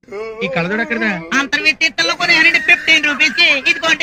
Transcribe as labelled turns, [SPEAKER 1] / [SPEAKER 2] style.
[SPEAKER 1] ఈ కళ్ళజోడు ఎక్కడదా?
[SPEAKER 2] అంతర్వేత్తలో కొని 15 రూపీస్ కి ఇది